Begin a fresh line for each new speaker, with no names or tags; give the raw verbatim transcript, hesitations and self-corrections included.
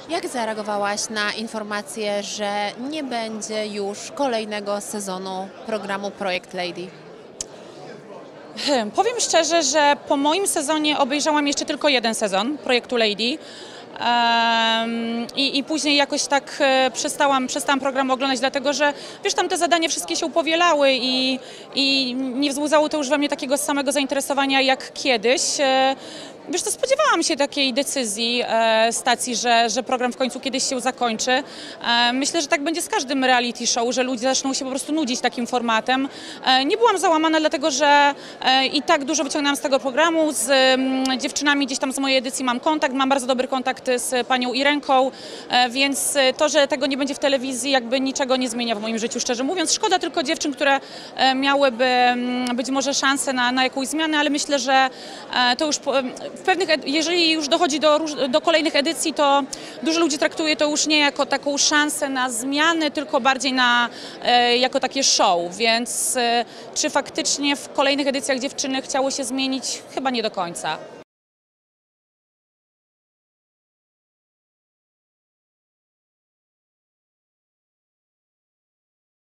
Jak zareagowałaś na informację, że nie będzie już kolejnego sezonu programu Projekt Lady?
Hmm, powiem szczerze, że po moim sezonie obejrzałam jeszcze tylko jeden sezon Projektu Lady. Um, i, I później jakoś tak e, przestałam, przestałam program oglądać, dlatego że wiesz, tam te zadania wszystkie się upowielały i, i nie wzbudzało to już we mnie takiego samego zainteresowania jak kiedyś. E, Wiesz, to spodziewałam się takiej decyzji e, stacji, że, że program w końcu kiedyś się zakończy. E, myślę, że tak będzie z każdym reality show, że ludzie zaczną się po prostu nudzić takim formatem. E, nie byłam załamana, dlatego że e, i tak dużo wyciągnęłam z tego programu. Z m, dziewczynami gdzieś tam z mojej edycji mam kontakt, mam bardzo dobry kontakt z panią Irenką, e, więc to, że tego nie będzie w telewizji, jakby niczego nie zmienia w moim życiu, szczerze mówiąc. Szkoda tylko dziewczyn, które e, miałyby m, być może szansę na, na jakąś zmianę, ale myślę, że e, to już po, w pewnych, jeżeli już dochodzi do, do kolejnych edycji, to dużo ludzi traktuje to już nie jako taką szansę na zmiany, tylko bardziej na, e, jako takie show, więc e, czy faktycznie w kolejnych edycjach dziewczyny chciały się zmienić? Chyba nie do końca.